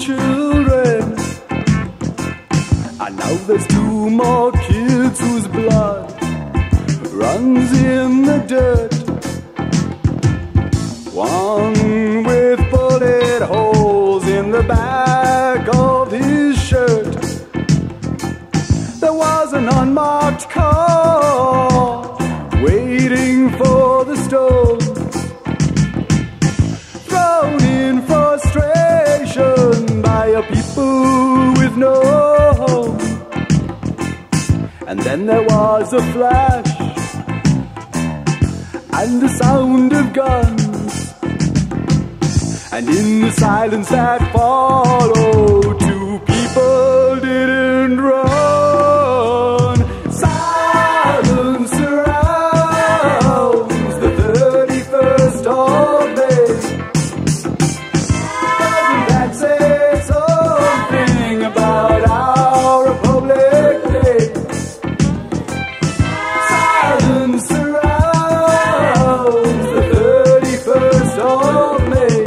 children, and now there's 2 more kids whose blood runs in the dirt. One with bullet holes in the back of his shirt. There was an unmarked car waiting for the stone, thrown in frustration by a people with no home. And then there was a flash and the sound of guns, and in the silence that followed, 2 people didn't run. Silence surrounds the 31st of May. Doesn't that say something about our Republic Day? Silence surrounds the 31st of May.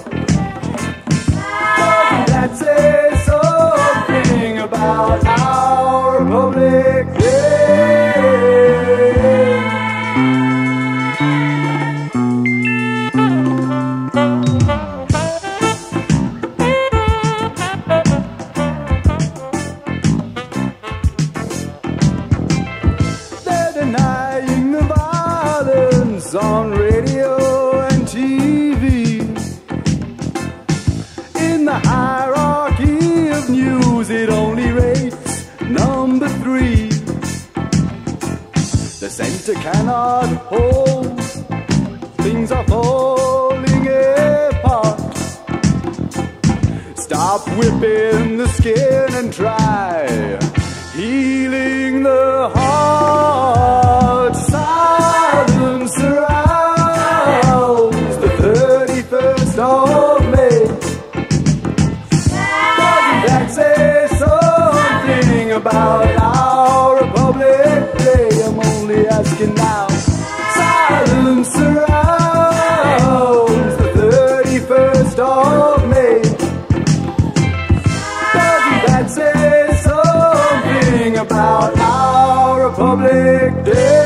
Doesn't that say something about our Republic Day? They're denying the violence on radio and TV. In the hierarchy of news, it only rates number 3. The center cannot hold, things are falling apart. Stop whipping the skin and try healing the heart. Silence surrounds the 31st of May. Doesn't that say something about our Republic Day? I'm only asking now. Silence surrounds the 31st of May. Doesn't that say something about our Republic Day?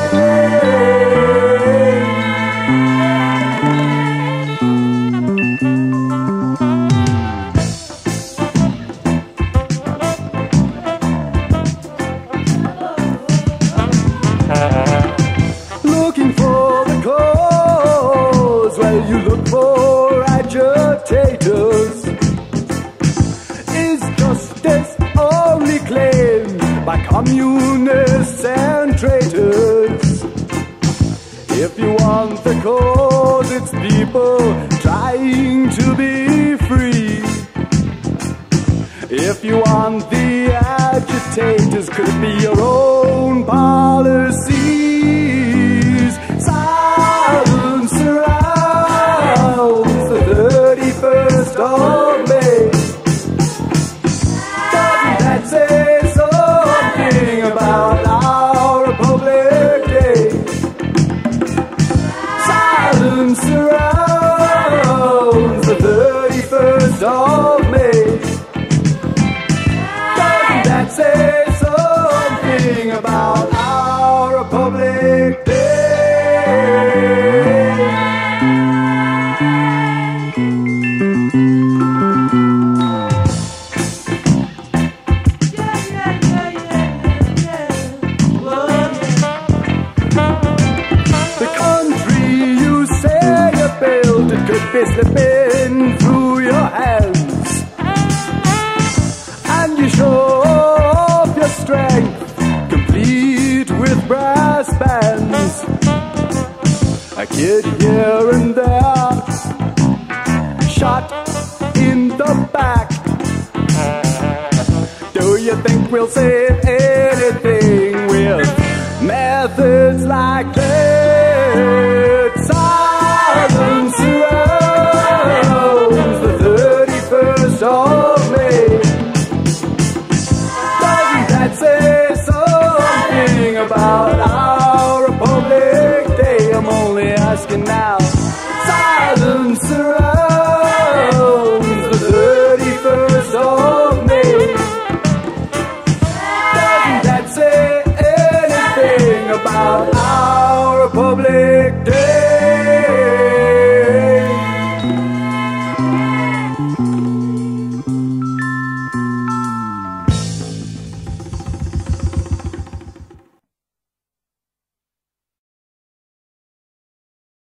Looking for the cause, well, you look for agitators. Is justice only claimed by communists and traitors? If you want the cause, it's people trying to be free. If you want the agitators, could it be your own policies? Silence surrounds the 31st of May. Doesn't that say something about our Republic Day? Silence surrounds the 31st of May. Doesn't that say something about our Republic Day? The country you say you built, it could be slipping through your hands, and you show off your strength, complete with brass bands. A kid here and there, shot in the back. Do you think we'll say